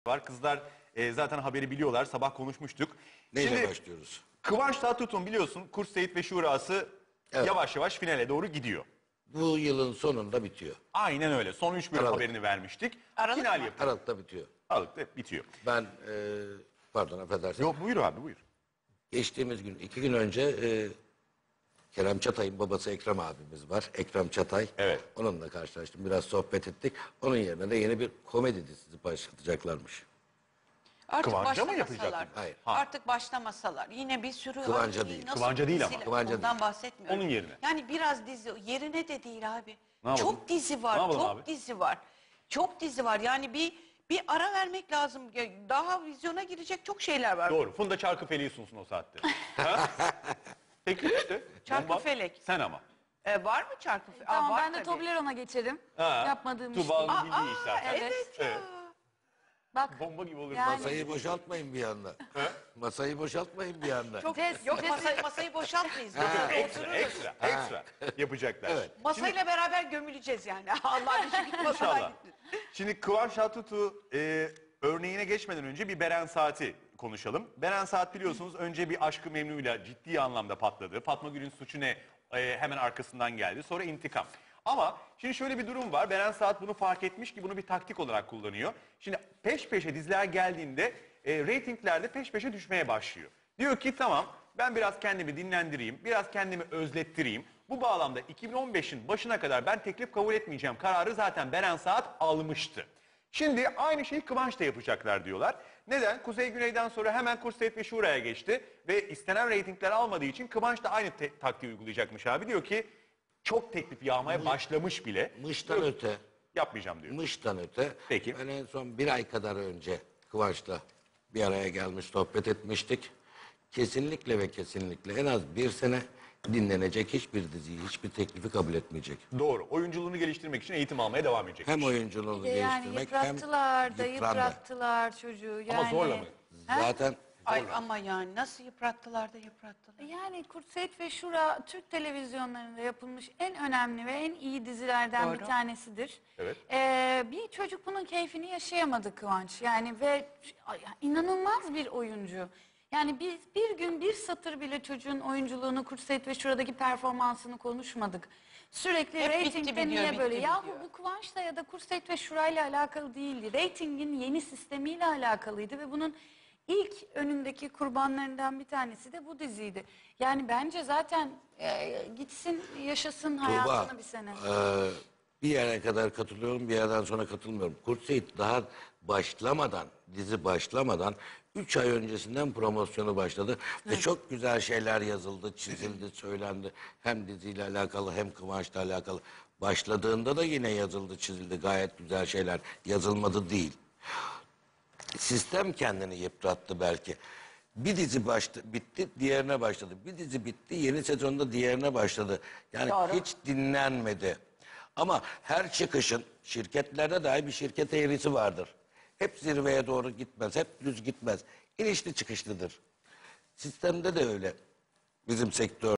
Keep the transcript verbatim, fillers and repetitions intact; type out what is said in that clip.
var. Kızlar e, zaten haberi biliyorlar. Sabah konuşmuştuk. Neyle Şimdi, başlıyoruz? Kıvanç Tatlıtuğ'un biliyorsun Kurs Seyit ve Şurası Evet. yavaş yavaş finale doğru gidiyor. Bu yılın sonunda bitiyor. Aynen öyle. Son üç bölüm Aralık. haberini vermiştik. Aralık Final mı? yapıyor. Aralıkta bitiyor. Aralık'ta bitiyor. Ben, e, pardon affedersin. Yok buyur abi buyur. Geçtiğimiz gün, iki gün önce e, Kerem Çatay'ın babası Ekrem abimiz var. Ekrem Çatay. Evet. Onunla karşılaştım. Biraz sohbet ettik. Onun yerine de yeni bir komedi dizisi başlatacaklarmış. Artık Kıvanç'a mı başlamasalar. yapacaklar? Hayır. Ha. Artık başlamasalar. Yine bir sürü... Kıvanç'a Ay, değil. nasıl Kıvanç'a değil ama. diziler? Kıvanç'a Ondan değil. bahsetmiyorum. Onun yerine. Yani biraz dizi, yerine de değil abi. Ne yapalım? Çok dizi var, Ne yapalım çok abi? dizi var. Çok dizi var. Yani bir bir ara vermek lazım. Daha vizyona girecek çok şeyler var. Doğru. Funda Çarkıfele'yi sunsun o saatte. Ha? Peki işte. Çarkıfelek. Bomba. Sen ama. Ee, var mı çarkı? Aa, Tamam var ben de tabii. Toblerone'a geçerim. Ha. Yapmadığım iş Tuğba'nın değil. bildiği iş zaten. Evet. Evet ya. Evet. Bak Bomba gibi olur. Yani- Masayı boşaltmayın bir anda. Masayı boşaltmayın bir anda. Çok, Ces- yok ces- masayı, masayı boşaltmayız. Ekstra, Masada ekstra, otururuz. ekstra, ekstra yapacaklar. Evet. Masayla beraber gömüleceğiz yani. Allah bir şey git masadan İnşallah. gitsin. Şimdi Kıvanç Tatlıtuğ e, örneğine geçmeden önce bir Beren Saat'i konuşalım. Beren Saat biliyorsunuz önce bir Aşk-ı Memnu'yla ciddi anlamda patladı. Fatma Gül'ün Suçu Ne e, hemen arkasından geldi. Sonra İntikam. Ama şimdi şöyle bir durum var. Beren Saat bunu fark etmiş ki bunu bir taktik olarak kullanıyor. Şimdi peş peşe diziler geldiğinde e, reytinglerde peş peşe düşmeye başlıyor. Diyor ki tamam ben biraz kendimi dinlendireyim, biraz kendimi özlettireyim. Bu bağlamda iki bin on beşin başına kadar ben teklif kabul etmeyeceğim kararı zaten Beren Saat almıştı. Şimdi aynı şeyi Kıvanç da yapacaklar diyorlar. Neden? Kuzey Güney'den sonra hemen Kurs Seyit ve Şura'ya geçti. Ve istenen reytingler almadığı için Kıvanç da aynı te- taktiği uygulayacakmış abi. Diyor ki çok teklif yağmaya başlamış bile. Mıştan Diyor, öte, yapmayacağım diyor. mıştan öte. Peki. Ben en son bir ay kadar önce Kıvanç'la bir araya gelmiş, sohbet etmiştik. Kesinlikle ve kesinlikle en az bir sene dinlenecek, hiçbir diziyi, hiçbir teklifi kabul etmeyecek. Doğru. Oyunculuğunu geliştirmek için eğitim almaya devam edecek. Hem oyunculuğunu yani geliştirmek hem yıprattılar da yıprandı. yıprattılar çocuğu. Yani, Ama zorla mı? Zaten Ay ama yani nasıl yıprattılar da yıprattılar. Yani Kurt Seyit ve Şura Türk televizyonlarında yapılmış en önemli ve en iyi dizilerden Doğru. bir tanesidir. Evet. Ee, bir çocuk bunun keyfini yaşayamadı Kıvanç. Yani ve ay, inanılmaz bir oyuncu. Yani biz bir gün bir satır bile çocuğun oyunculuğunu, Kurt Seyit ve Şura'daki performansını konuşmadık. Sürekli Hep bitti reytingde biliyor, niye bitti böyle? Yahu biliyor. bu Kıvanç'la ya da Kurt Seyit ve Şura'yla alakalı değildi. Reytingin yeni sistemiyle alakalıydı ve bunun ilk önündeki kurbanlarından bir tanesi de bu diziydi. Yani bence zaten e, gitsin yaşasın hayatını Tuğba, bir sene. e, bir yere kadar katılıyorum, bir yerden sonra katılmıyorum. Kurt Seyit daha başlamadan, dizi başlamadan üç ay öncesinden promosyonu başladı. Ve çok güzel şeyler yazıldı, çizildi, söylendi. Hem diziyle alakalı hem Kıvanç'la alakalı. Başladığında da yine yazıldı, çizildi. Gayet güzel şeyler yazılmadı değil. Sistem kendini yıprattı belki. Bir dizi başladı, bitti, diğerine başladı. Bir dizi bitti, yeni sezonda diğerine başladı. Yani Doğru. hiç dinlenmedi. Ama her çıkışın şirketlerde dahi bir şirket eğrisi vardır. Hep zirveye doğru gitmez, hep düz gitmez. İnişli çıkışlıdır. Sistemde de öyle. Bizim sektör